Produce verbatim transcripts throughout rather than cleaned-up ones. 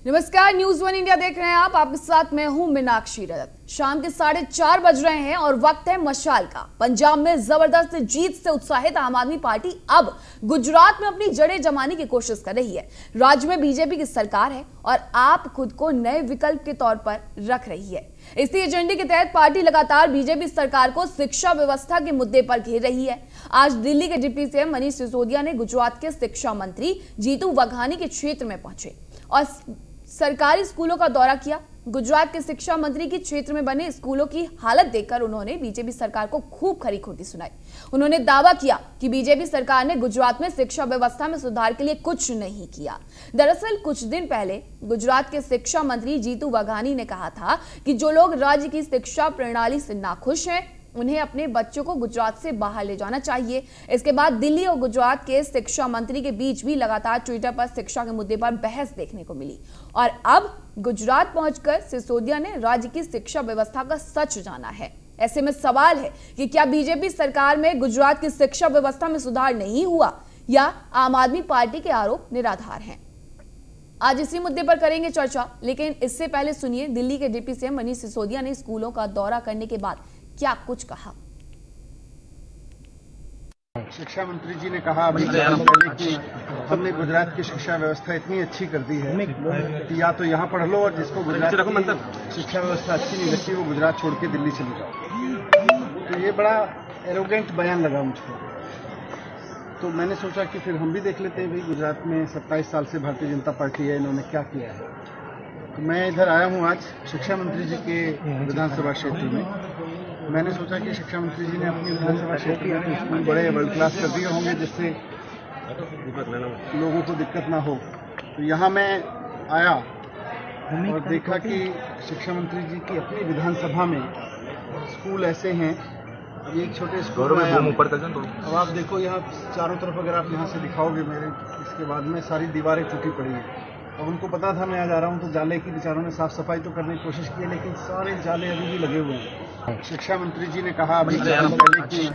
नमस्कार, news one India देख रहे हैं आप। आपके साथ मैं हूं मीनाक्षी रजत। शाम के साढ़े चार बज रहे हैं और वक्त है मशाल का। पंजाब में जबरदस्त जीत से उत्साहित आम आदमी पार्टी अब गुजरात में अपनी जड़ें जमाने की कोशिश कर रही है। राज्य में बीजेपी की सरकार है और आप खुद को नए विकल्प के तौर पर रख रही है। इसी एजेंडे के तहत पार्टी लगातार बीजेपी सरकार को शिक्षा व्यवस्था के मुद्दे पर घेर रही है। आज दिल्ली के डिप्टी सीएम मनीष सिसोदिया ने गुजरात के शिक्षा मंत्री जीतू वाघानी के क्षेत्र में पहुंचे और सरकारी स्कूलों का दौरा किया। गुजरात के शिक्षा मंत्री के क्षेत्र में बने स्कूलों की हालत देखकर उन्होंने बीजेपी सरकार को खूब खरी खोटी सुनाई। उन्होंने दावा किया कि बीजेपी सरकार ने गुजरात में शिक्षा व्यवस्था में सुधार के लिए कुछ नहीं किया। दरअसल कुछ दिन पहले गुजरात के शिक्षा मंत्री जीतू वाघानी ने कहा था कि जो लोग राज्य की शिक्षा प्रणाली से नाखुश हैं उन्हें अपने बच्चों को गुजरात से बाहर ले जाना चाहिए। इसके बाद दिल्ली और गुजरात के शिक्षा मंत्री के बीच भी लगातार ट्विटर पर शिक्षा के मुद्दे पर बहस देखने को मिली और अब गुजरात पहुंचकर सिसोदिया ने राज्य की शिक्षा व्यवस्था का सच जाना है। ऐसे में सवाल है कि क्या बीजेपी सरकार में गुजरात की शिक्षा व्यवस्था में सुधार नहीं हुआ या आम आदमी पार्टी के आरोप निराधार हैं। आज इसी मुद्दे पर करेंगे चर्चा, लेकिन इससे पहले सुनिए दिल्ली के डिप्टी सीएम मनीष सिसोदिया ने स्कूलों का दौरा करने के बाद क्या कुछ कहा। शिक्षा मंत्री जी ने कहा अभी पहले कि हमने गुजरात की शिक्षा व्यवस्था इतनी अच्छी कर दी है कि या तो यहाँ पढ़ लो और जिसको गुजरात की शिक्षा व्यवस्था अच्छी नहीं लगती वो गुजरात छोड़ के दिल्ली चली जाओ। तो ये बड़ा एरोगेंट बयान लगा मुझको। तो मैंने सोचा कि फिर हम भी देख लेते हैं भाई गुजरात में सत्ताईस साल से भारतीय जनता पार्टी है, इन्होंने क्या किया है। तो मैं इधर आया हूँ आज शिक्षा मंत्री जी के विधानसभा क्षेत्र में। मैंने सोचा कि शिक्षा मंत्री जी ने अपनी विधानसभा क्षेत्र में तो स्कूल बड़े वर्ल्ड क्लास कर दिए होंगे जिससे लोगों को दिक्कत ना हो। तो यहाँ मैं आया और देखा कि शिक्षा मंत्री जी की अपनी विधानसभा में स्कूल ऐसे हैं। ये एक छोटे स्कूल में आया। अब आप देखो यहाँ चारों तरफ अगर आप यहाँ से दिखाओगे मेरे इसके बाद में सारी दीवारें टूटी पड़ी हैं। अब उनको पता था मैं आज आ रहा हूँ तो जाले की बेचारों ने साफ सफाई तो करने की कोशिश की है, लेकिन सारे जाले अभी भी लगे हुए हैं। शिक्षा मंत्री जी ने कहा अभी पहले कि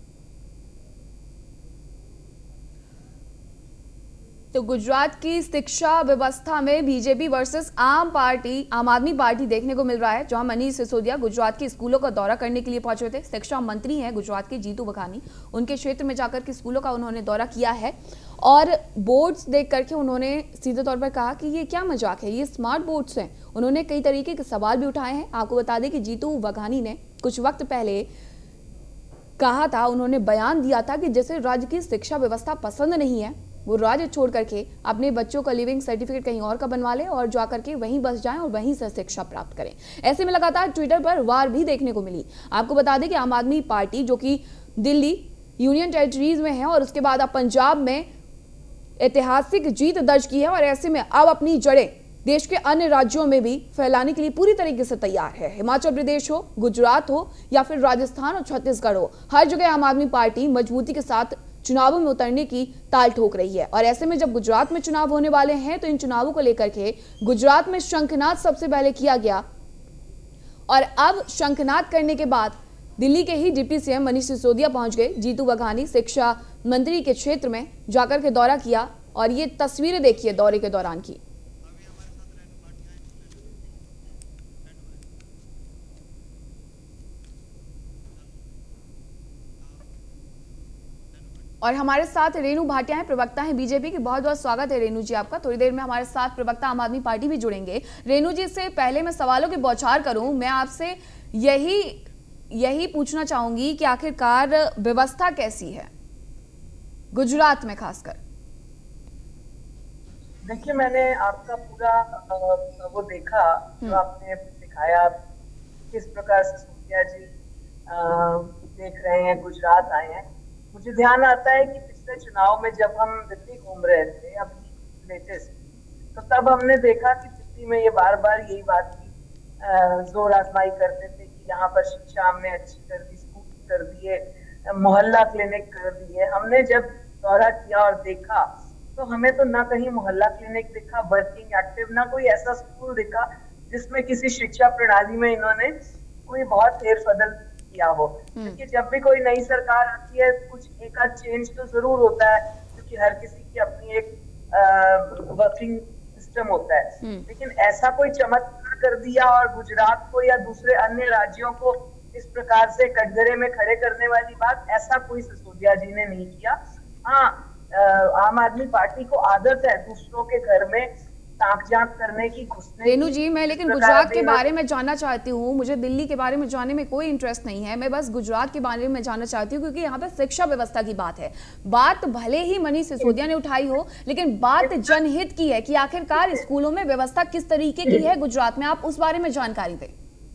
तो गुजरात की शिक्षा व्यवस्था में बीजेपी वर्सेस आम पार्टी आम आदमी पार्टी देखने को मिल रहा है, जहां मनीष सिसोदिया गुजरात के स्कूलों का दौरा करने के लिए पहुंचे थे। शिक्षा मंत्री हैं गुजरात के जीतू वाघानी, उनके क्षेत्र में जाकर के स्कूलों का उन्होंने दौरा किया है और बोर्ड्स देख करके उन्होंने सीधे तौर पर कहा कि ये क्या मजाक है, ये स्मार्ट बोर्ड्स हैं। उन्होंने कई तरीके के सवाल भी उठाए हैं। आपको बता दें कि जीतू वाघानी ने कुछ वक्त पहले कहा था, उन्होंने बयान दिया था कि जैसे राज्य की शिक्षा व्यवस्था पसंद नहीं है वो राज्य छोड़ करके अपने बच्चों का लिविंग सर्टिफिकेट कहीं और का बनवा ले और जाकर के वहीं बस जाएं और वहीं से शिक्षा प्राप्त करें। ऐसे में लगातार ट्विटर पर वार भी देखने को मिली। आपको बता दें कि आम आदमी पार्टी जो कि दिल्ली यूनियन टेरिटरीज में है और उसके बाद अब पंजाब में ऐतिहासिक जीत दर्ज की है और ऐसे में अब अपनी जड़ें देश के अन्य राज्यों में भी फैलाने के लिए पूरी तरीके से तैयार है। हिमाचल प्रदेश हो, गुजरात हो या फिर राजस्थान और छत्तीसगढ़ हो, हर जगह आम आदमी पार्टी मजबूती के साथ चुनावों में उतरने की ताल ठोक रही है। और ऐसे में जब गुजरात में चुनाव होने वाले हैं तो इन चुनावों को लेकर के गुजरात में शंखनाद सबसे पहले किया गया और अब शंखनाद करने के बाद दिल्ली के ही डिप्टी सीएम मनीष सिसोदिया पहुंच गए। जीतू वाघानी शिक्षा मंत्री के क्षेत्र में जाकर के दौरा किया और ये तस्वीरें देखिए दौरे के दौरान की। और हमारे साथ रेणु भाटिया हैं, प्रवक्ता हैं बीजेपी की। बहुत बहुत स्वागत है रेणु जी आपका। थोड़ी देर में हमारे साथ प्रवक्ता आम आदमी पार्टी भी जुड़ेंगे। रेणु जी से पहले मैं सवालों की बौछार करूं, मैं आपसे यही यही पूछना चाहूंगी कि आखिरकार व्यवस्था कैसी है गुजरात में खासकर। देखिए, मैंने आपका पूरा वो देखा जो आपने दिखाया किस प्रकार से सिसोदिया जी देख रहे हैं, गुजरात आए हैं। मुझे ध्यान आता है कि पिछले चुनाव में जब हम दिल्ली घूम रहे थे अभी लेटेस्ट, तो तब हमने देखा कि दिल्ली में ये बार बार यही बात की जोर आजमाई करते थे कि यहाँ पर शिक्षा हमने अच्छी कर दी, स्कूल कर दिए, मोहल्ला क्लिनिक कर दिए। हमने जब दौरा किया और देखा तो हमें तो ना कहीं मोहल्ला क्लिनिक दिखा वर्किंग एक्टिव, ना कोई ऐसा स्कूल दिखा जिसमें किसी शिक्षा प्रणाली में इन्होंने कोई बहुत फेरबदल किया हो। क्योंकि जब भी कोई नई सरकार आती है कुछ एक आध चेंज तो जरूर होता है, क्योंकि हर किसी की अपनी एक वर्किंग सिस्टम होता है। लेकिन ऐसा कोई चमत्कार कर दिया और गुजरात को या दूसरे अन्य राज्यों को इस प्रकार से कटघरे में खड़े करने वाली बात, ऐसा कोई सिसोदिया जी ने नहीं किया। हाँ, आम आदमी पार्टी को आदत है दूसरों के घर में ताक झांक करने की, घुसने रेनू जी, मैं लेकिन गुजरात के बारे में जानना चाहती हूँ। मुझे दिल्ली के बारे में जानने में कोई इंटरेस्ट नहीं है, मैं बस गुजरात के बारे में जानना चाहती हूँ, क्योंकि यहाँ पे शिक्षा व्यवस्था की बात है। बात भले ही मनीष सिसोदिया ने उठाई हो, लेकिन बात जनहित की है कि आखिरकार स्कूलों में व्यवस्था किस तरीके की है गुजरात में, आप उस बारे में जानकारी दें।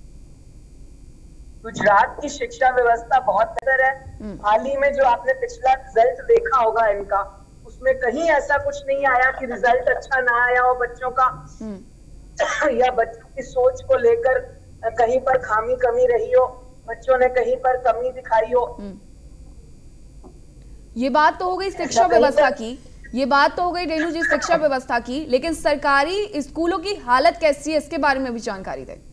गुजरात की शिक्षा व्यवस्था बहुत बेहतर है। हाल ही में जो आपने पिछला रिजल्ट देखा होगा इनका, उसमें कहीं ऐसा कुछ नहीं आया कि रिजल्ट अच्छा ना आया हो बच्चों का, या बच्चों की सोच को लेकर कहीं पर खामी कमी रही हो, बच्चों ने कहीं पर कमी दिखाई हो। ये बात तो हो गई शिक्षा व्यवस्था की, ये बात तो हो गई रेनू जी शिक्षा व्यवस्था की, लेकिन सरकारी स्कूलों की हालत कैसी है इसके बारे में भी जानकारी दें।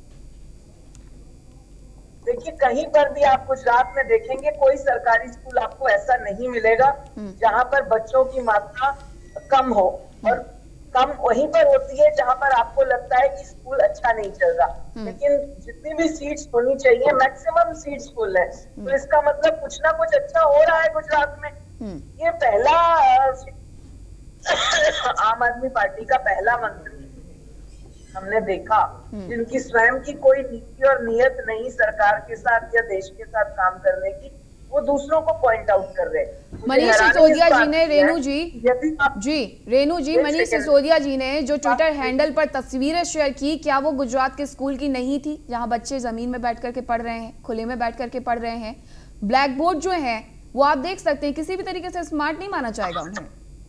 देखिए, कहीं पर भी आप गुजरात में देखेंगे कोई सरकारी स्कूल आपको ऐसा नहीं मिलेगा जहां पर बच्चों की मात्रा कम हो, और कम वहीं पर होती है जहां पर आपको लगता है कि स्कूल अच्छा नहीं चल रहा। लेकिन जितनी भी सीट्स होनी चाहिए, मैक्सिमम सीट्स फुल है, तो इसका मतलब कुछ ना कुछ अच्छा हो रहा है गुजरात में। ये पहला आम आदमी पार्टी का पहला मंत्री हमने देखा जिनकी स्वयं की कोई नीति और नियत नहीं सरकार के साथ या देश के साथ काम करने की, वो दूसरों को पॉइंट आउट कर रहे हैं। मनीष सिसोदिया जी ने, रेनू जी जी रेनू जी मनीष सिसोदिया जी ने जो ट्विटर हैंडल पर तस्वीरें शेयर की, क्या वो गुजरात के स्कूल की नहीं थी जहां बच्चे जमीन में बैठ करके पढ़ रहे हैं, खुले में बैठ करके पढ़ रहे हैं? ब्लैक बोर्ड जो है वो आप देख सकते हैं, किसी भी तरीके से स्मार्ट नहीं माना जाएगा उन्हें।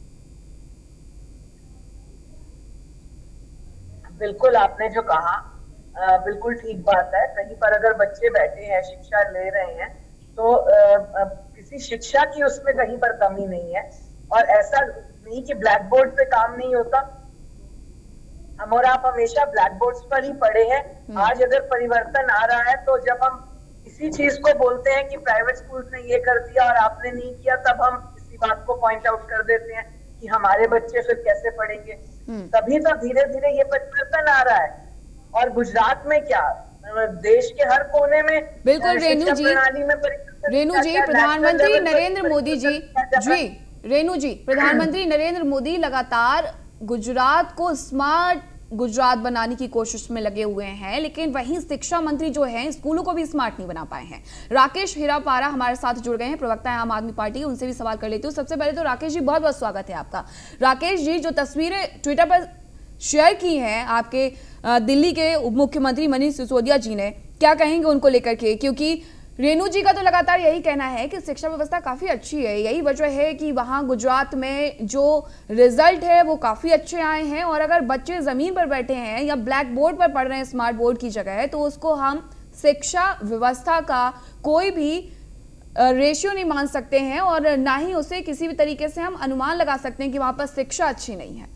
बिल्कुल, आपने जो कहा आ, बिल्कुल ठीक बात है। कहीं पर अगर बच्चे बैठे हैं, शिक्षा ले रहे हैं, तो आ, आ, किसी शिक्षा की उसमें कहीं पर कमी नहीं है। और ऐसा नहीं कि ब्लैक बोर्ड पे काम नहीं होता, हम और आप हमेशा ब्लैक बोर्ड्स पर ही पढ़े हैं। आज अगर परिवर्तन आ रहा है तो जब हम इसी चीज को बोलते हैं कि प्राइवेट स्कूल ने ये कर दिया और आपने नहीं किया, तब हम इसी बात को पॉइंट आउट कर देते हैं कि हमारे बच्चे फिर कैसे पढ़ेंगे। तभी तो धीरे धीरे ये परिवर्तन आ रहा है। और गुजरात में क्या, देश के हर कोने में बिल्कुल रेनू जी, रेनू जी प्रधानमंत्री नरेंद्र मोदी जी जी रेनू जी प्रधानमंत्री नरेंद्र मोदी लगातार गुजरात को स्मार्ट गुजरात बनाने की कोशिश में लगे हुए हैं, लेकिन वहीं शिक्षा मंत्री जो हैं स्कूलों को भी स्मार्ट नहीं बना पाए हैं। राकेश हिरापारा हमारे साथ जुड़ गए हैं, प्रवक्ता है आम आदमी पार्टी, उनसे भी सवाल कर लेती हूँ। सबसे पहले तो राकेश जी बहुत बहुत स्वागत है आपका। राकेश जी, जो तस्वीरें ट्विटर पर शेयर की हैं आपके दिल्ली के उप मुख्यमंत्री मनीष सिसोदिया जी ने, क्या कहेंगे उनको लेकर के? क्योंकि रेनू जी का तो लगातार यही कहना है कि शिक्षा व्यवस्था काफी अच्छी है, यही वजह है कि वहां गुजरात में जो रिजल्ट है वो काफी अच्छे आए हैं, और अगर बच्चे जमीन पर बैठे हैं या ब्लैक बोर्ड पर पढ़ रहे हैं स्मार्ट बोर्ड की जगह, तो उसको हम शिक्षा व्यवस्था का कोई भी रेशियो नहीं मान सकते हैं, और ना ही उसे किसी भी तरीके से हम अनुमान लगा सकते हैं कि वहां पर शिक्षा अच्छी नहीं है।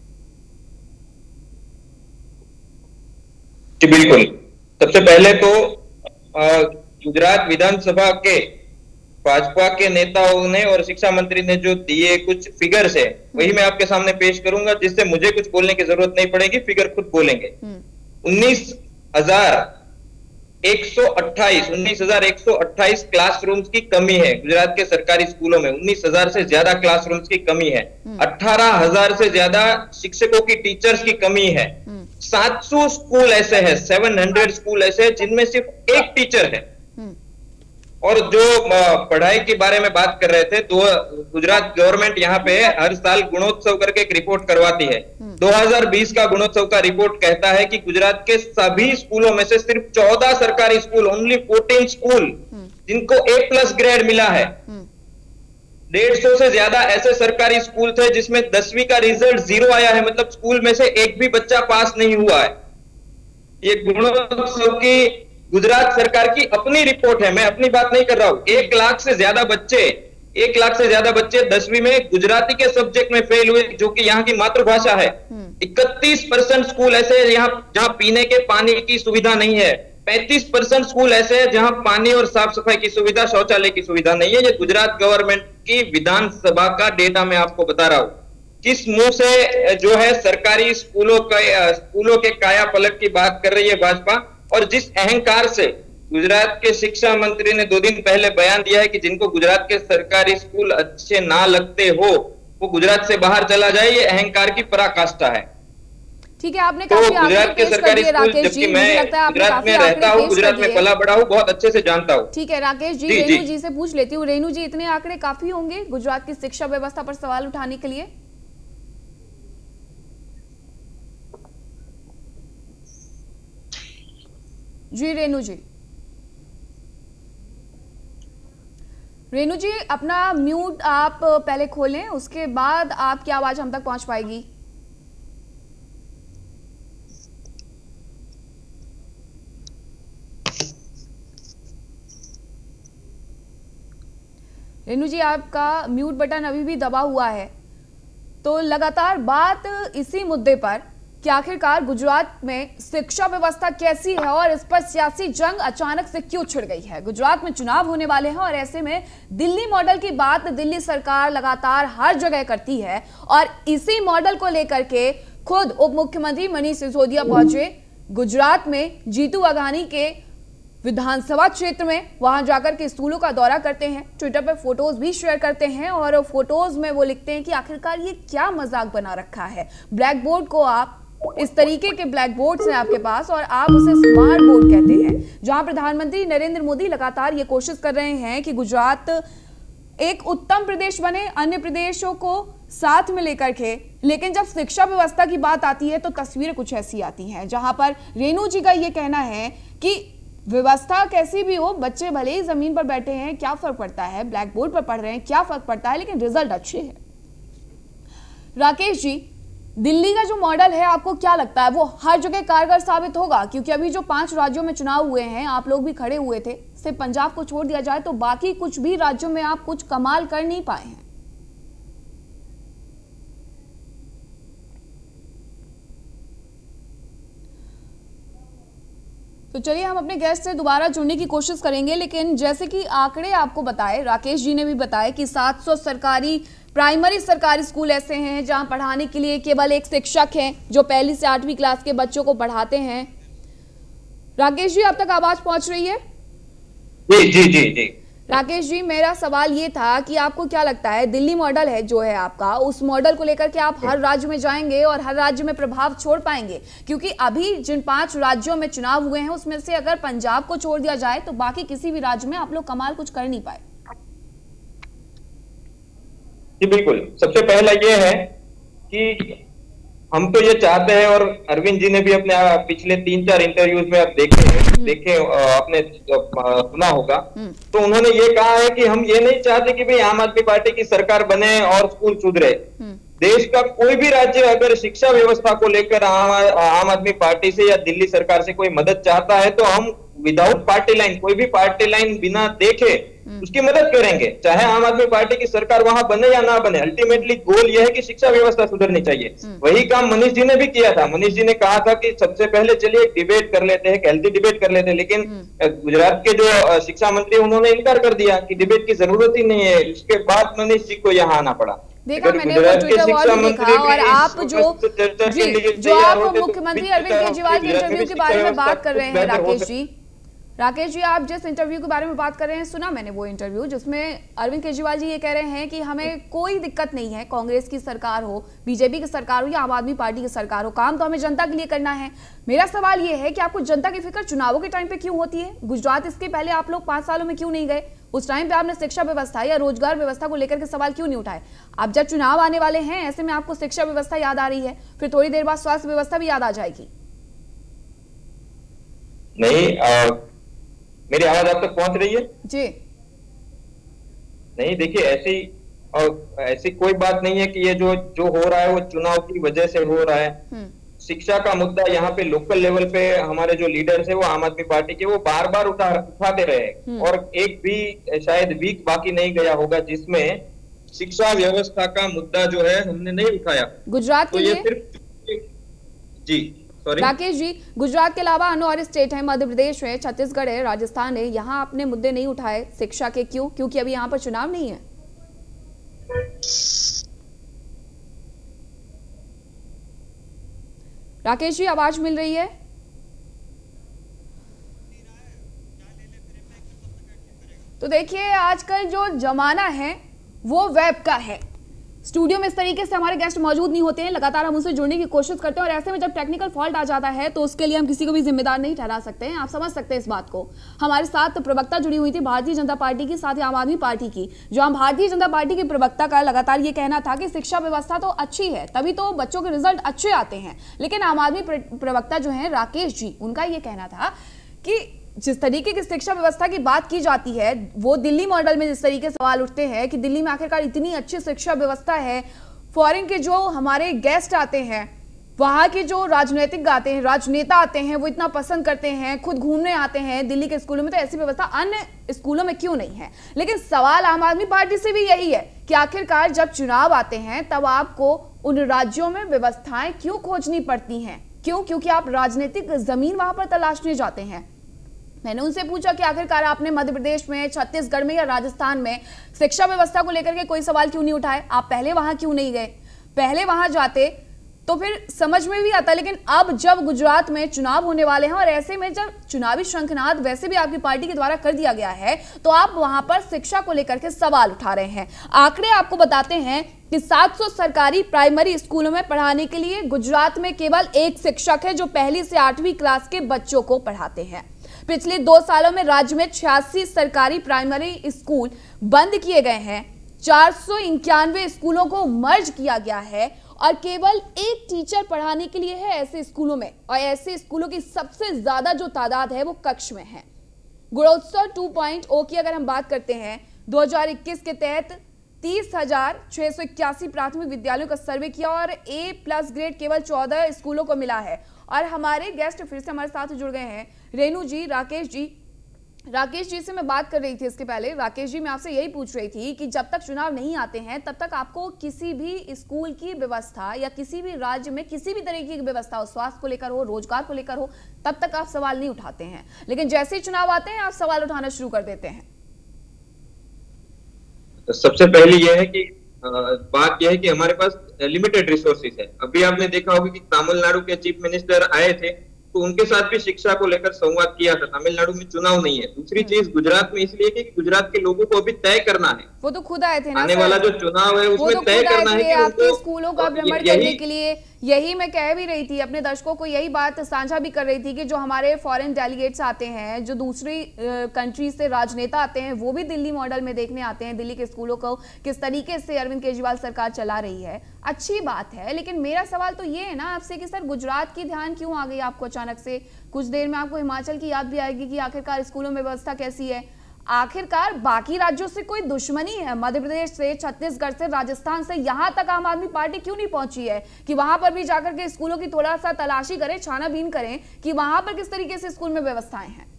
जी बिल्कुल, सबसे पहले तो आ, गुजरात विधानसभा के भाजपा के नेताओं ने और शिक्षा मंत्री ने जो दिए कुछ फिगर्स है, वही मैं आपके सामने पेश करूंगा, जिससे मुझे कुछ बोलने की जरूरत नहीं पड़ेगी, फिगर खुद बोलेंगे। उन्नीस हजार एक सौ अट्ठाईस उन्नीस हजार एक सौ अट्ठाईस क्लासरूम्स की कमी है गुजरात के सरकारी स्कूलों में। उन्नीस हजार से ज्यादा क्लासरूम्स की कमी है। अठारह हजार से ज्यादा शिक्षकों की, टीचर्स की कमी है। सात सौ स्कूल ऐसे हैं, सात सौ स्कूल ऐसे हैं जिनमें सिर्फ एक टीचर है। और जो पढ़ाई के बारे में बात कर रहे थे, तो गुजरात गवर्नमेंट यहाँ पे हर साल गुणोत्सव करके एक रिपोर्ट करवाती है। दो हज़ार बीस का गुणोत्सव का रिपोर्ट कहता है कि गुजरात के सभी स्कूलों में से सिर्फ चौदह सरकारी स्कूल, ओनली चौदह स्कूल जिनको ए प्लस ग्रेड मिला है। डेढ़ सौ से ज्यादा ऐसे सरकारी स्कूल थे जिसमें दसवीं का रिजल्ट जीरो आया है, मतलब स्कूल में से एक भी बच्चा पास नहीं हुआ है। ये गुणोत्सव की गुजरात सरकार की अपनी रिपोर्ट है, मैं अपनी बात नहीं कर रहा हूं। एक लाख से ज्यादा बच्चे एक लाख से ज्यादा बच्चे दसवीं में गुजराती के सब्जेक्ट में फेल हुए, जो कि यहाँ की मातृभाषा है। इकतीस परसेंट स्कूल ऐसे हैं यहाँ जहां पीने के पानी की सुविधा नहीं है। पैंतीस परसेंट स्कूल ऐसे हैं जहां पानी और साफ सफाई की सुविधा, शौचालय की सुविधा नहीं है। ये गुजरात गवर्नमेंट की विधानसभा का डेटा मैं आपको बता रहा हूं। किस मुंह से जो है सरकारी स्कूलों का स्कूलों के काया पलट की बात कर रही है भाजपा, और जिस अहंकार से गुजरात के शिक्षा मंत्री ने दो दिन पहले बयान दिया है कि जिनको गुजरात के सरकारी स्कूल अच्छे ना लगते हो वो गुजरात से बाहर चला जाए, ये अहंकार की पराकाष्ठा है। ठीक है, आपने तो काफी गुजरात के सरकारी स्कूल, जबकि मैं गुजरात में रहता हूँ, गुजरात में पला बड़ा हूँ, बहुत अच्छे से जानता हूँ। ठीक है राकेश जी, जी, रेणु जी जी से पूछ लेती हूँ। रेणु जी, इतने आंकड़े काफी होंगे गुजरात की शिक्षा व्यवस्था पर सवाल उठाने के लिए? जी रेणु जी, रेणु जी अपना म्यूट आप पहले खोलें, उसके बाद आपकी आवाज हम तक पहुंच पाएगी। रेणु जी, आपका म्यूट बटन अभी भी दबा हुआ है। तो लगातार बात इसी मुद्दे पर कि आखिरकार गुजरात में शिक्षा व्यवस्था कैसी है और इस पर सियासी जंग अचानक से क्यों छिड़ गई है। गुजरात में चुनाव होने वाले हैं और ऐसे में दिल्ली मॉडल की बात दिल्ली सरकार लगातार हर जगह करती है, और इसी मॉडल को लेकर के खुद उप मुख्यमंत्री मनीष सिसोदिया पहुंचे गुजरात में जीतू वाघानी के विधानसभा क्षेत्र में। वहां जाकर के स्कूलों का दौरा करते हैं, ट्विटर पर फोटोज भी शेयर करते हैं, और फोटोज में वो लिखते हैं कि आखिरकार ये क्या मजाक बना रखा है। ब्लैक बोर्ड को आप इस तरीके के ब्लैक बोर्ड्स हैं आपके पास और आप उसे स्मार्ट बोर्ड कहते हैं, जहां प्रधानमंत्री नरेंद्र मोदी लगातार ये कोशिश कर रहे हैं कि गुजरात एक उत्तम प्रदेश बने, अन्य प्रदेशों को साथ में लेकर के। लेकिन जब शिक्षा व्यवस्था की बात आती है तो तस्वीरें कुछ ऐसी आती हैं, जहां पर रेणु जी का ये कहना है कि व्यवस्था कैसी भी हो, बच्चे भले ही जमीन पर बैठे हैं, क्या फर्क पड़ता है, ब्लैक बोर्ड पर पढ़ रहे हैं, क्या फर्क पड़ता है, लेकिन रिजल्ट अच्छे हैं। राकेश जी, दिल्ली का जो मॉडल है आपको क्या लगता है वो हर जगह कारगर साबित होगा? क्योंकि अभी जो पांच राज्यों में चुनाव हुए हैं, आप लोग भी खड़े हुए थे, सिर्फ पंजाब को छोड़ दिया जाए तो बाकी कुछ भी राज्यों में आप कुछ कमाल कर नहीं पाए हैं। तो चलिए हम अपने गेस्ट से दोबारा जुड़ने की कोशिश करेंगे, लेकिन जैसे कि आंकड़े आपको बताए, राकेश जी ने भी बताया कि सात सौ सरकारी प्राइमरी सरकारी स्कूल ऐसे हैं जहां पढ़ाने के लिए केवल एक शिक्षक है जो पहली से आठवीं क्लास के बच्चों को पढ़ाते हैं। राकेश जी, अब तक आवाज पहुंच रही है? जी जी जी जी राकेश जी, मेरा सवाल ये था कि आपको क्या लगता है दिल्ली मॉडल है जो है आपका, उस मॉडल को लेकर के आप हर राज्य में जाएंगे और हर राज्य में प्रभाव छोड़ पाएंगे? क्योंकि अभी जिन पांच राज्यों में चुनाव हुए हैं उसमें से अगर पंजाब को छोड़ दिया जाए तो बाकी किसी भी राज्य में आप लोग कमाल कुछ कर नहीं पाए। जी बिल्कुल, सबसे पहला ये है कि हम तो ये चाहते हैं, और अरविंद जी ने भी अपने पिछले तीन चार इंटरव्यूज में आप देखे देखे आपने सुना होगा, तो उन्होंने ये कहा है कि हम ये नहीं चाहते कि भाई आम आदमी पार्टी की सरकार बने और स्कूल सुधरे। देश का कोई भी राज्य अगर शिक्षा व्यवस्था को लेकर आम, आम आदमी पार्टी से या दिल्ली सरकार से कोई मदद चाहता है तो हम विदाउट पार्टी लाइन, कोई भी पार्टी लाइन बिना देखे उसकी मदद करेंगे, चाहे आम आदमी पार्टी की सरकार वहां बने या ना बने। अल्टीमेटली गोल यह है कि शिक्षा व्यवस्था सुधरनी चाहिए। वही काम मनीष जी ने भी किया था। मनीष जी ने कहा था कि सबसे पहले चलिए एक डिबेट कर लेते हैं, हेल्थी डिबेट कर लेते हैं, लेकिन गुजरात के जो शिक्षा मंत्री उन्होंने इनकार कर दिया कि डिबेट की जरूरत ही नहीं है। उसके बाद मनीष जी को यहाँ आना पड़ा। देखा मैंने वो ट्विटर वॉल भी देखा, और आप जो जी जो आप मुख्यमंत्री अरविंद केजरीवाल के इंटरव्यू के बारे में बात कर रहे हैं राकेश जी, राकेश जी आप जिस इंटरव्यू के बारे में बात कर रहे हैं, सुना मैंने वो इंटरव्यू जिसमें अरविंद केजरीवाल जी ये कह रहे हैं कि हमें कोई दिक्कत नहीं है, कांग्रेस की सरकार हो, बीजेपी की सरकार हो या आम आदमी पार्टी की सरकार हो, काम तो हमें जनता के लिए करना है। मेरा सवाल ये है कि आपको जनता की फिक्र चुनावों के टाइम पे क्यों होती है? गुजरात इसके पहले आप लोग पांच सालों में क्यों नहीं गए? उस टाइम पे आपने शिक्षा व्यवस्था या रोजगार व्यवस्था को लेकर के सवाल क्यों नहीं उठाए? अब जब चुनाव आने वाले हैं ऐसे में आपको शिक्षा व्यवस्था याद आ रही है, फिर थोड़ी देर बाद स्वास्थ्य व्यवस्था भी याद आ जाएगी। नहीं, आ, मेरी आवाज आप तक पहुंच रही है? जी नहीं, देखिए ऐसी और ऐसी कोई बात नहीं है कि ये जो जो हो रहा है वो चुनाव की वजह से हो रहा है। शिक्षा का मुद्दा यहाँ पे लोकल लेवल पे हमारे जो लीडर्स है वो आम आदमी पार्टी के, वो बार बार उठा उठाते रहे, और एक भी शायद वीक बाकी नहीं गया होगा जिसमें शिक्षा व्यवस्था का मुद्दा जो है हमने नहीं उठाया। गुजरात तो के ये लिए सिर्फ जी राकेश जी, गुजरात के अलावा अन्य और स्टेट है, मध्य प्रदेश है, छत्तीसगढ़ है, राजस्थान है, यहाँ आपने मुद्दे नहीं उठाए शिक्षा के, क्यों? क्योंकि अभी यहाँ पर चुनाव नहीं है। राकेश जी, आवाज मिल रही है? तो देखिए, आजकल जो जमाना है वो वेब का है। स्टूडियो में इस तरीके से हमारे गेस्ट मौजूद नहीं होते हैं, लगातार हम उनसे जुड़ने की कोशिश करते हैं और ऐसे में जब टेक्निकल फॉल्ट आ जाता है तो उसके लिए हम किसी को भी जिम्मेदार नहीं ठहरा सकते हैं। आप समझ सकते हैं इस बात को। हमारे साथ प्रवक्ता जुड़ी हुई थी भारतीय जनता पार्टी की, साथ ही आम आदमी पार्टी की। जो हम भारतीय जनता पार्टी के प्रवक्ता का लगातार ये कहना था कि शिक्षा व्यवस्था तो अच्छी है, तभी तो बच्चों के रिजल्ट अच्छे आते हैं। लेकिन आम आदमी प्रवक्ता जो है राकेश जी, उनका ये कहना था कि जिस तरीके की शिक्षा व्यवस्था की बात की जाती है, वो दिल्ली मॉडल में जिस तरीके से सवाल उठते हैं कि दिल्ली में आखिरकार इतनी अच्छी शिक्षा व्यवस्था है, फॉरेन के जो हमारे गेस्ट आते हैं, वहां के जो राजनीतिक आते हैं, राजनेता आते हैं, वो इतना पसंद करते हैं, खुद घूमने आते हैं दिल्ली के स्कूलों में, तो ऐसी व्यवस्था अन्य स्कूलों में क्यों नहीं है? लेकिन सवाल आम आदमी पार्टी से भी यही है कि आखिरकार जब चुनाव आते हैं तब आपको उन राज्यों में व्यवस्थाएं क्यों खोजनी पड़ती हैं? क्यों? क्योंकि आप राजनीतिक जमीन वहां पर तलाशने जाते हैं। मैंने उनसे पूछा कि आखिरकार आपने मध्य प्रदेश में, छत्तीसगढ़ में या राजस्थान में शिक्षा व्यवस्था को लेकर के कोई सवाल क्यों नहीं उठाए? आप पहले वहां क्यों नहीं गए? पहले वहां जाते तो फिर समझ में भी आता। लेकिन अब जब गुजरात में चुनाव होने वाले हैं और ऐसे में जब चुनावी शंखनाद वैसे भी आपकी पार्टी के द्वारा कर दिया गया है, तो आप वहां पर शिक्षा को लेकर के सवाल उठा रहे हैं। आंकड़े आपको बताते हैं कि सात सौ सरकारी प्राइमरी स्कूलों में पढ़ाने के लिए गुजरात में केवल एक शिक्षक है जो पहली से आठवीं क्लास के बच्चों को पढ़ाते हैं। पिछले दो सालों में राज्य में छियासी सरकारी प्राइमरी स्कूल बंद किए गए हैं, चार सौ इक्यानवे स्कूलों को मर्ज किया गया है और केवल एक टीचर पढ़ाने के लिए है ऐसे स्कूलों में। और ऐसे स्कूलों की सबसे ज्यादा जो तादाद है वो कक्ष में है। गुणोत्सव टू पॉइंट ओ की अगर हम बात करते हैं, दो हजार इक्कीस के तहत तीस हजार छह सौ इक्यासी प्राथमिक विद्यालयों का सर्वे किया और ए प्लस ग्रेड केवल चौदह स्कूलों को मिला है। और हमारे गेस्ट फिर से हमारे साथ जुड़ गए हैं, रेणु जी, राकेश जी। राकेश जी से मैं बात कर रही थी इसके पहले। राकेश जी, मैं आपसे यही पूछ रही थी कि जब तक चुनाव नहीं आते हैं तब तक आपको किसी भी स्कूल की व्यवस्था या किसी भी राज्य में किसी भी तरह की व्यवस्था हो, स्वास्थ्य को लेकर हो, रोजगार को लेकर हो, तब तक आप सवाल नहीं उठाते हैं। लेकिन जैसे ही चुनाव आते हैं आप सवाल उठाना शुरू कर देते हैं। सबसे पहली यह है कि बात यह है कि हमारे पास लिमिटेड रिसोर्सेज है। अभी आपने देखा होगा कि तमिलनाडु के चीफ मिनिस्टर आए थे तो उनके साथ भी शिक्षा को लेकर संवाद किया था। तमिलनाडु में चुनाव नहीं है। दूसरी चीज गुजरात में इसलिए कि गुजरात के लोगों को अभी तय करना है, वो तो खुद आए थे ना, आने वाला जो चुनाव है उसमें तय करना है कि आपके स्कूलों का भ्रमण करने के लिए। यही मैं कह भी रही थी, अपने दर्शकों को यही बात साझा भी कर रही थी कि जो हमारे फॉरेन डेलीगेट्स आते हैं, जो दूसरी कंट्री से राजनेता आते हैं, वो भी दिल्ली मॉडल में देखने आते हैं दिल्ली के स्कूलों को किस तरीके से अरविंद केजरीवाल सरकार चला रही है। अच्छी बात है, लेकिन मेरा सवाल तो ये है ना आपसे कि सर गुजरात की ध्यान क्यों आ गई आपको अचानक से? कुछ देर में आपको हिमाचल की याद भी आएगी कि आखिरकार स्कूलों में व्यवस्था कैसी है। आखिरकार बाकी राज्यों से कोई दुश्मनी है? मध्य प्रदेश से, छत्तीसगढ़ से, राजस्थान से, यहां तक आम आदमी पार्टी क्यों नहीं पहुंची है कि वहां पर भी जाकर के स्कूलों की थोड़ा सा तलाशी करें, छानाबीन करें कि वहां पर किस तरीके से स्कूल में व्यवस्थाएं हैं?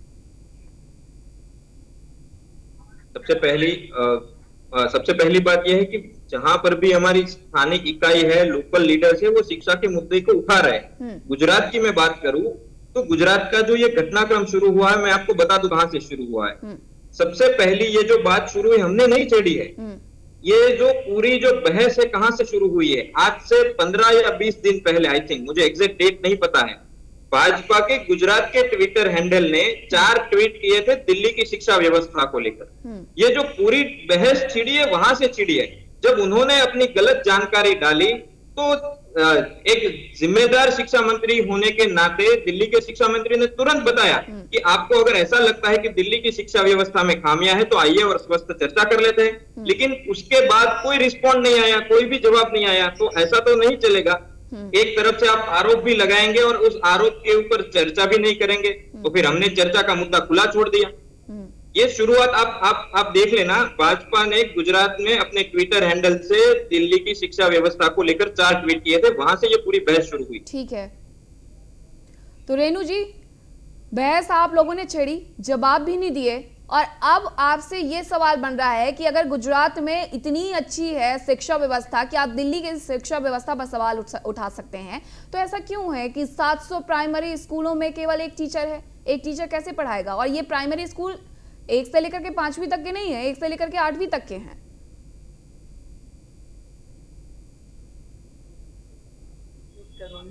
सबसे पहली आ, आ, सबसे पहली बात यह है कि जहां पर भी हमारी स्थानिक इकाई है, लोकल लीडर्स है, वो शिक्षा के मुद्दे को उठा रहे हैं। गुजरात की मैं बात करूं तो गुजरात का जो ये घटनाक्रम शुरू हुआ है, मैं आपको बता दूं कहां से शुरू हुआ है। सबसे पहली ये जो बात शुरू हुई, हमने नहीं छेड़ी है। ये जो पूरी जो बहस है कहां से शुरू हुई है? आज से पंद्रह या बीस दिन पहले, आई थिंक, मुझे एग्जैक्ट डेट नहीं पता है, भाजपा के गुजरात के ट्विटर हैंडल ने चार ट्वीट किए थे दिल्ली की शिक्षा व्यवस्था को लेकर। ये जो पूरी बहस छिड़ी है वहां से छिड़ी है। जब उन्होंने अपनी गलत जानकारी डाली तो एक जिम्मेदार शिक्षा मंत्री होने के नाते दिल्ली के शिक्षा मंत्री ने तुरंत बताया कि आपको अगर ऐसा लगता है कि दिल्ली की शिक्षा व्यवस्था में खामियां है तो आइए और स्वस्थ चर्चा कर लेते हैं। लेकिन उसके बाद कोई रिस्पॉन्ड नहीं आया, कोई भी जवाब नहीं आया। तो ऐसा तो नहीं चलेगा। एक तरफ से आप आरोप भी लगाएंगे और उस आरोप के ऊपर चर्चा भी नहीं करेंगे, तो फिर हमने चर्चा का मुद्दा खुला छोड़ दिया। ये शुरुआत आप आप आप देख लेना, भाजपा ने गुजरात में अपने ट्विटर हैंडल से दिल्ली की शिक्षा व्यवस्था को लेकर चार ट्वीट किए थे, वहां से ये पूरी बहस शुरू हुई। ठीक है, तो रेणु जी, बहस आप लोगों ने छेड़ी, जवाब भी नहीं दिए, और अब आपसे ये सवाल बन रहा है कि अगर गुजरात में इतनी अच्छी है शिक्षा व्यवस्था कि आप दिल्ली की शिक्षा व्यवस्था पर सवाल उठा सकते हैं, तो ऐसा क्यों है कि सात सौ प्राइमरी स्कूलों में केवल एक टीचर है? एक टीचर कैसे पढ़ाएगा? और ये प्राइमरी स्कूल एक से लेकर के पांचवी तक के नहीं है, एक से लेकर के आठवीं तक के हैं।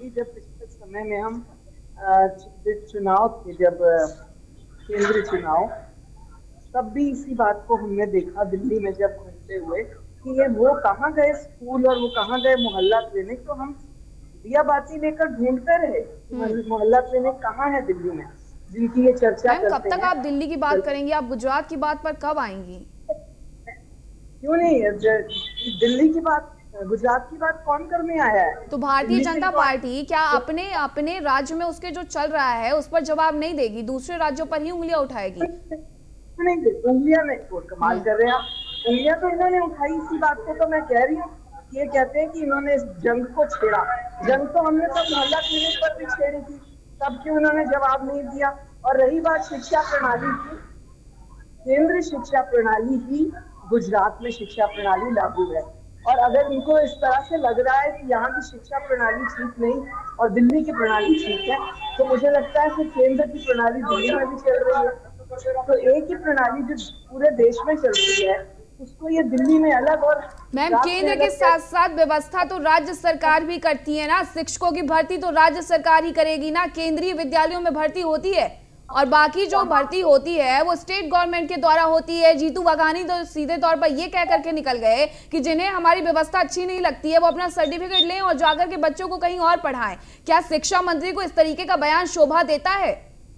कि जब पिछले समय में हम चुनाव थे, जब केंद्रीय चुनाव, तब भी इसी बात को हमने देखा दिल्ली में जब घूमते हुए कि ये वो कहाँ गए स्कूल और वो कहाँ गए मोहल्ला क्लिनिक। तो हम दिया बाती लेकर ढूंढते रहे मोहल्ला क्लिनिक कहाँ है दिल्ली में, जिनकी ये चर्चा करते हैं। कब तक आप दिल्ली की बात करेंगी? आप गुजरात की बात पर कब आएंगी? क्यों नहीं, दिल्ली की बात, गुजरात की बात कौन करने आया है? तो भारतीय जनता पार्टी क्या अपने अपने राज्य में उसके जो चल रहा है उस पर जवाब नहीं देगी, दूसरे राज्यों पर ही उंगलियां उठाएगी? नहीं, उंगलियां नहीं, तो कमाल कर रहे हैं आप। उंगलियां तो इन्होंने उठाई, इसी बात को तो मैं कह रही हूँ। ये कहते हैं कि इन्होंने इस जंग को छेड़ा। जंग तो हमने सब मोहल्ला क्लिनिक पर भी छेड़ी थी, तब क्यों इन्होंने जवाब नहीं दिया? और रही बात शिक्षा प्रणाली की, केंद्रीय शिक्षा प्रणाली ही गुजरात में शिक्षा प्रणाली लागू है। और अगर इनको इस तरह से लग रहा है कि यहाँ की शिक्षा प्रणाली ठीक नहीं और दिल्ली की प्रणाली ठीक है, तो मुझे लगता है कि केंद्र की प्रणाली दिल्ली में भी चल रही है, तो एक ही प्रणाली जो पूरे देश में चल रही है उसको ये दिल्ली में अलग। और मैम, केंद्र के साथ साथ व्यवस्था तो राज्य सरकार भी करती है ना। शिक्षकों की भर्ती तो राज्य सरकार ही करेगी ना। केंद्रीय विद्यालयों में भर्ती होती है और बाकी जो भर्ती होती है वो स्टेट गवर्नमेंट के द्वारा होती है। जीतू वाघानी तो सीधे तौर पर ये कह करके निकल गए कि जिन्हें हमारी व्यवस्था अच्छी नहीं लगती है वो अपना सर्टिफिकेट लें और जाकर के बच्चों को कहीं और पढ़ाएं। क्या शिक्षा मंत्री को इस तरीके का बयान शोभा देता है?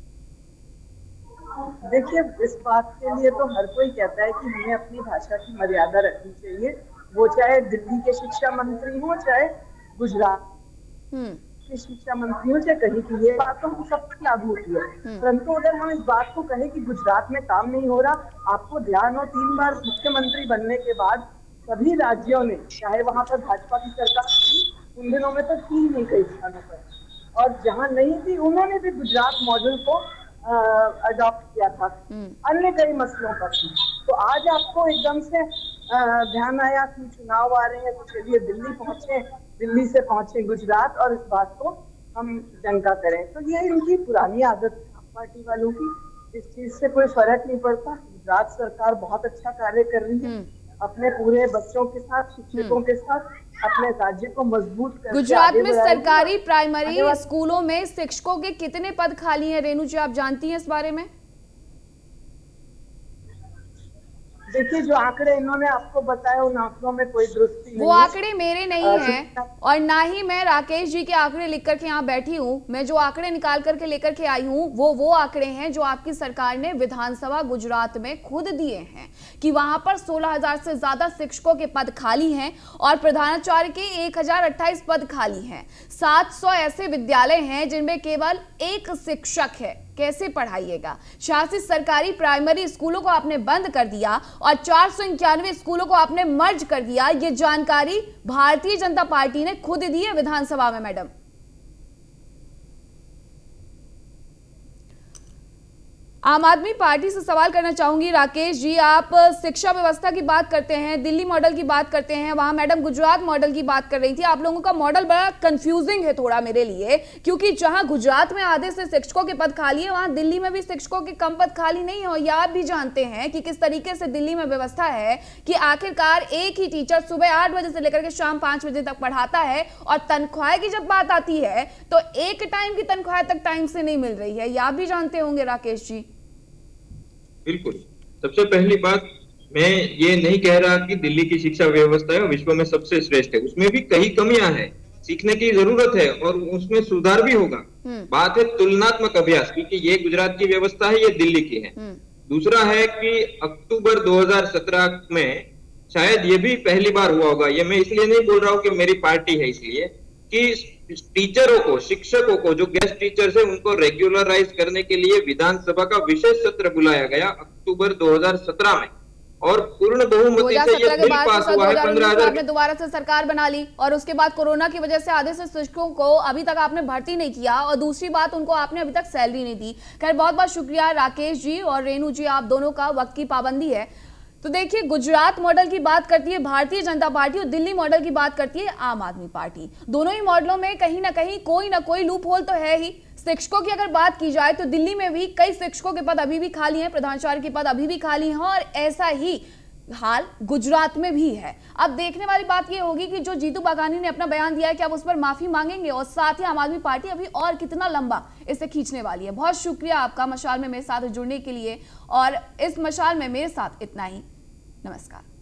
देखिए, इस बात के लिए तो हर कोई कहता है कि हमें अपनी भाषा की मर्यादा रखनी चाहिए, वो चाहे दिल्ली के शिक्षा मंत्री हो, चाहे गुजरात के शिक्षा मंत्री हो, चाहे कहीं की। ये बात तो हम सब पर लागू होती है। परंतु अगर हम इस बात को कहें कि गुजरात में काम नहीं हो रहा, आपको ध्यान हो तीन बार मुख्यमंत्री बनने के बाद सभी राज्यों ने, चाहे वहां पर भाजपा की सरकार थी, उन दिनों में तो थी नहीं कई स्थानों पर, और जहां नहीं थी उन्होंने भी गुजरात मॉडल को अडॉप्ट किया था अन्य कई मसलों पर। तो आज आपको एकदम से ध्यान आया कि चुनाव आ रहे हैं तो चलिए दिल्ली पहुंचे, दिल्ली से पहुंचे गुजरात और इस बात को हम शंका करें। तो ये इनकी पुरानी आदत है पार्टी वालों की, इस चीज से कोई फर्क नहीं पड़ता। गुजरात सरकार बहुत अच्छा कार्य कर रही है अपने पूरे बच्चों के साथ, शिक्षकों के साथ, अपने राज्य को मजबूत करके गुजरात में सरकारी प्राइमरी स्कूलों में शिक्षकों के कितने पद खाली हैं? रेणु जी, आप जानती हैं इस बारे में? देखिए, जो आंकड़े इन्होंने आपको बताया उन आंकड़ों में कोई दुरुस्ती नहीं है। वो आंकड़े मेरे नहीं हैं और ना ही मैं राकेश जी के आंकड़े लिख करके यहाँ बैठी हूँ। मैं जो आंकड़े निकाल करके लेकर के आई हूँ वो वो आंकड़े हैं जो आपकी सरकार ने विधानसभा गुजरात में खुद दिए हैं कि वहां पर सोलह हजार से ज्यादा शिक्षकों के पद खाली हैं और प्रधानाचार्य के एक हजार अट्ठाईस पद खाली हैं। सात सौ ऐसे विद्यालय हैं जिनमें केवल एक शिक्षक है। कैसे पढ़ाइएगा? शासित सरकारी प्राइमरी स्कूलों को आपने बंद कर दिया और चार सौ इक्यानवे स्कूलों को आपने मर्ज कर दिया। ये जानकारी भारतीय जनता पार्टी ने खुद दी है विधानसभा में। मैडम, आम आदमी पार्टी से सवाल करना चाहूंगी। राकेश जी, आप शिक्षा व्यवस्था की बात करते हैं, दिल्ली मॉडल की बात करते हैं, वहां मैडम गुजरात मॉडल की बात कर रही थी। आप लोगों का मॉडल बड़ा कंफ्यूजिंग है थोड़ा मेरे लिए, क्योंकि जहां गुजरात में आधे से शिक्षकों के पद खाली है वहां दिल्ली में भी शिक्षकों के कम पद खाली नहीं है। और यह आप भी जानते हैं कि किस तरीके से दिल्ली में व्यवस्था है कि आखिरकार एक ही टीचर सुबह आठ बजे से लेकर के शाम पांच बजे तक पढ़ाता है और तनख्वाह की जब बात आती है तो एक टाइम की तनख्वाह तक टाइम से नहीं मिल रही है। यह आप भी जानते होंगे राकेश जी। बिल्कुल, सबसे पहली बात, मैं ये नहीं कह रहा कि दिल्ली की शिक्षा व्यवस्था है विश्व में सबसे श्रेष्ठ है, उसमें भी कई कमियां हैं, सीखने की जरूरत है और उसमें सुधार भी होगा। बात है तुलनात्मक अभ्यास, क्योंकि ये गुजरात की व्यवस्था है, ये दिल्ली की है। दूसरा है कि अक्टूबर दो हज़ार सत्रह में शायद ये भी पहली बार हुआ होगा, ये मैं इसलिए नहीं बोल रहा हूँ कि मेरी पार्टी है इसलिए, कि टीचरों को, शिक्षकों को, जो गेस्ट टीचर्स है उनको रेगुलराइज करने के लिए विधानसभा का विशेष सत्र बुलाया गया अक्टूबर दो हज़ार सत्रह में और पूर्ण बहुमति से ये बिल पास हुआ है। पंद्रह हजार आपने दोबारा से सरकार बना ली और उसके बाद कोरोना की वजह से आधे से शिक्षकों को अभी तक आपने भर्ती नहीं किया और दूसरी बात उनको आपने अभी तक सैलरी नहीं दी। खैर, बहुत बहुत शुक्रिया राकेश जी और रेणु जी, आप दोनों का, वक्त की पाबंदी है। तो देखिए, गुजरात मॉडल की बात करती है भारतीय जनता पार्टी और दिल्ली मॉडल की बात करती है आम आदमी पार्टी। दोनों ही मॉडलों में कहीं ना कहीं कोई ना कोई लूप होल तो है ही। शिक्षकों की अगर बात की जाए तो दिल्ली में भी कई शिक्षकों के पद अभी भी खाली हैं, प्रधानाचार्य के पद अभी भी खाली हैं और ऐसा ही हाल गुजरात में भी है। अब देखने वाली बात यह होगी कि जो जीतू बाघानी ने अपना बयान दिया है कि अब उस पर माफी मांगेंगे और साथ ही आम आदमी पार्टी अभी और कितना लंबा इसे खींचने वाली है। बहुत शुक्रिया आपका मशाल में मेरे साथ जुड़ने के लिए, और इस मशाल में मेरे साथ इतना ही। नमस्कार।